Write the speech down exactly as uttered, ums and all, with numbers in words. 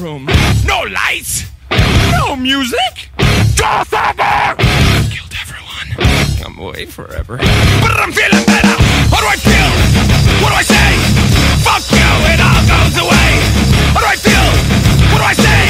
room. No lights! No music! Just ever! Killed everyone. I'm away forever. But I'm feeling better! How do I feel? What do I say? Fuck you, it all goes away! How do I feel? What do I say?